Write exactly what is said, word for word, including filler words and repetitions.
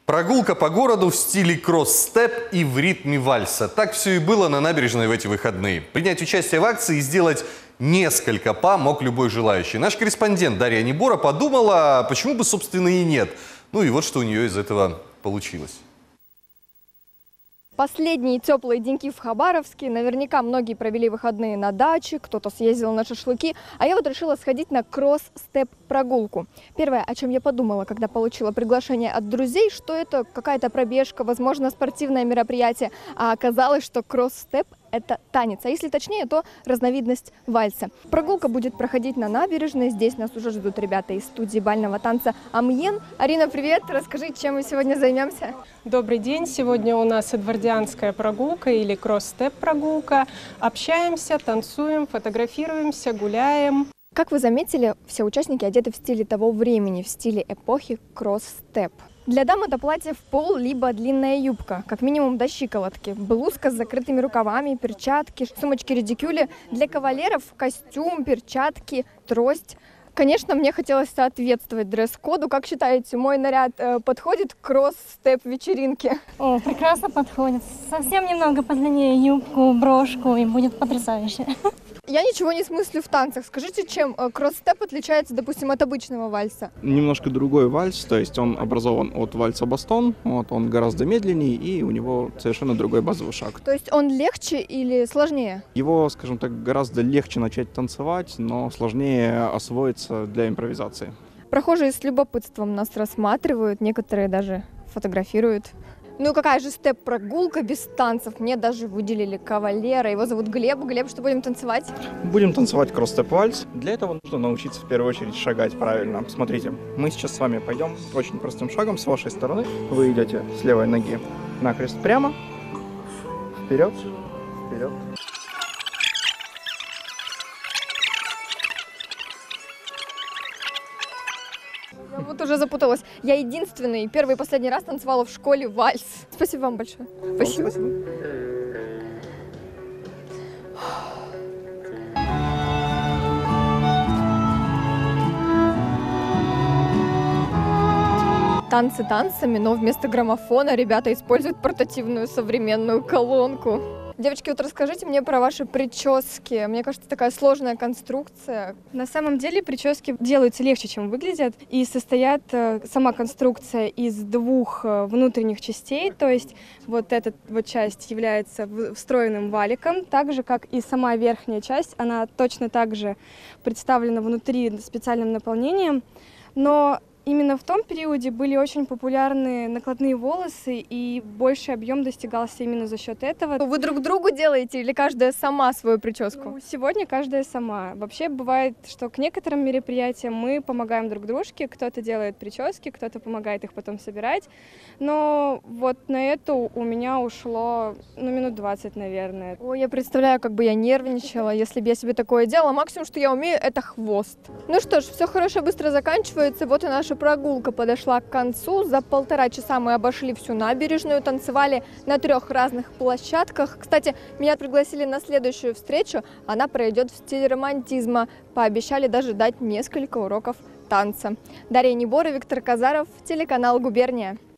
Прогулка по городу в стиле кросс-степ и в ритме вальса. Так все и было на набережной в эти выходные. Принять участие в акции и сделать несколько па мог любой желающий. Наш корреспондент Дарья Небора подумала, почему бы, собственно, и нет. Ну и вот что у нее из этого получилось. Последние теплые деньки в Хабаровске. Наверняка многие провели выходные на даче, кто-то съездил на шашлыки. А я вот решила сходить на кросс-степ-прогулку. Первое, о чем я подумала, когда получила приглашение от друзей, что это какая-то пробежка, возможно, спортивное мероприятие. А оказалось, что кросс-степ – это танец, а если точнее, то разновидность вальса. Прогулка будет проходить на набережной. Здесь нас уже ждут ребята из студии бального танца «Амьен». Арина, привет! Расскажи, чем мы сегодня займемся? Добрый день! Сегодня у нас эдвардианская прогулка или кросс-степ прогулка. Общаемся, танцуем, фотографируемся, гуляем. Как вы заметили, все участники одеты в стиле того времени, в стиле эпохи кросс-степ. Для дам это платье в пол, либо длинная юбка, как минимум до щиколотки, блузка с закрытыми рукавами, перчатки, сумочки-редикюли. Для кавалеров костюм, перчатки, трость. Конечно, мне хотелось соответствовать дресс-коду. Как считаете, мой наряд э, подходит к кросс-степ-вечеринке? О, прекрасно подходит. Совсем немного подлиннее юбку, брошку, и будет потрясающе. Я ничего не смыслю в танцах. Скажите, чем кросс-степ отличается, допустим, от обычного вальса? Немножко другой вальс, то есть он образован от вальса бастон, вот, он гораздо медленнее, и у него совершенно другой базовый шаг. То есть он легче или сложнее? Его, скажем так, гораздо легче начать танцевать, но сложнее освоиться для импровизации. Прохожие с любопытством нас рассматривают, некоторые даже фотографируют. Ну какая же степ-прогулка без танцев? Мне даже выделили кавалера. Его зовут Глеб. Глеб, что будем танцевать? Будем танцевать кросс-степ-вальс. Для этого нужно научиться в первую очередь шагать правильно. Смотрите, мы сейчас с вами пойдем очень простым шагом с вашей стороны. Вы идете с левой ноги накрест прямо, вперед, вперед. Я вот уже запуталась. Я единственный, первый и последний раз танцевала в школе вальс. Спасибо вам большое. Спасибо. Спасибо. Танцы танцами, но вместо граммофона ребята используют портативную современную колонку. Девочки, вот расскажите мне про ваши прически. Мне кажется, такая сложная конструкция. На самом деле прически делаются легче, чем выглядят, и состоят сама конструкция из двух внутренних частей, то есть вот эта вот часть является встроенным валиком, так же, как и сама верхняя часть, она точно так же представлена внутри специальным наполнением, но именно в том периоде были очень популярны накладные волосы, и больший объем достигался именно за счет этого. Вы друг другу делаете или каждая сама свою прическу? Ну, сегодня каждая сама. Вообще бывает, что к некоторым мероприятиям мы помогаем друг дружке, кто-то делает прически, кто-то помогает их потом собирать, но вот на это у меня ушло ну, минут двадцать, наверное. Ой, я представляю, как бы я нервничала, если бы я себе такое делала. Максимум, что я умею, это хвост. Ну что ж, все хорошо, быстро заканчивается. Вот и наша прогулка подошла к концу. За полтора часа мы обошли всю набережную, танцевали на трех разных площадках. Кстати, меня пригласили на следующую встречу. Она пройдет в стиле романтизма. Пообещали даже дать несколько уроков танца. Дарья Небора, Виктор Казаров, телеканал «Губерния».